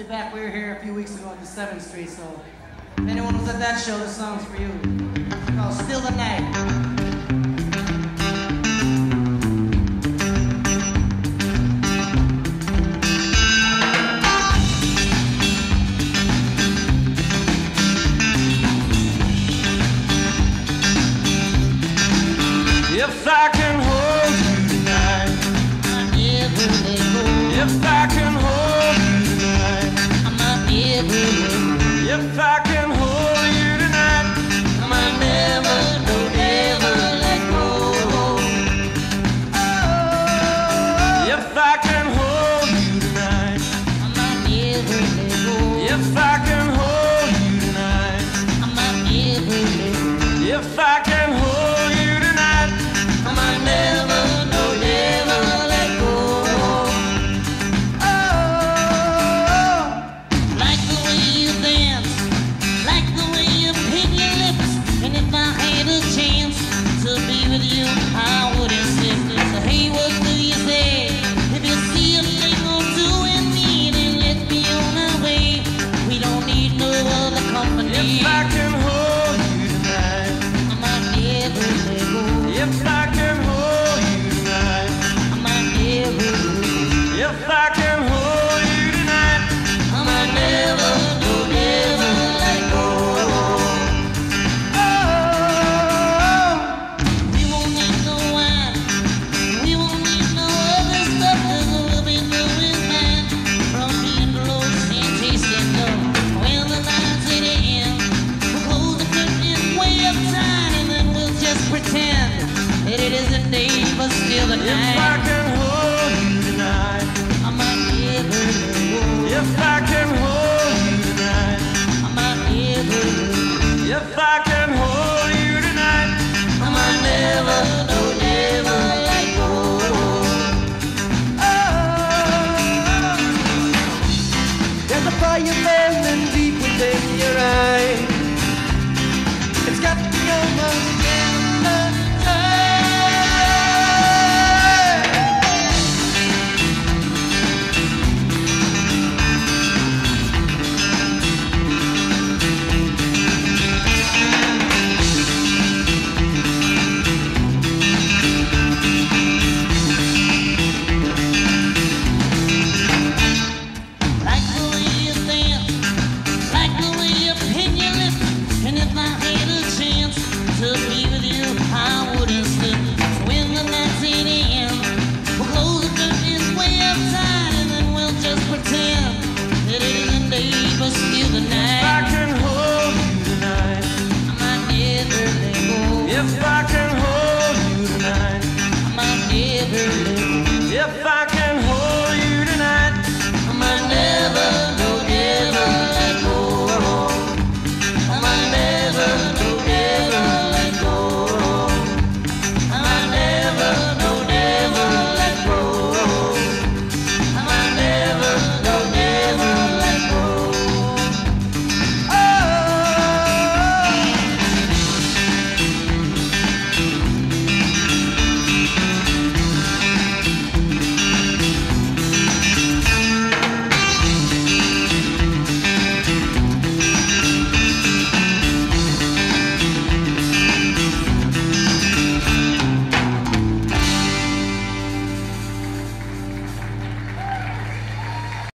be back. We were here a few weeks ago at the 7th Street, so if anyone was at that show, this song's for you. It's called Still the Night. If I can hold you tonight, I never let go. if I can hold you tonight, I might never let go. if I can hold you tonight, I might never, no, never let go. if I can hold you tonight, I might never let go. if I can hold you tonight, I might never let go. if I can hold you tonight, I might never, no, never let go. Like the way you dance, like the way you pin your lips. And if I had a chance to be with you, I would insist. So hey, what do you say? If you see a thing or two in me, then let's be on our way. We don't need no other company. if I can hold you tonight, I might never let go. if I can hold you tonight, I might never let go. if I can hold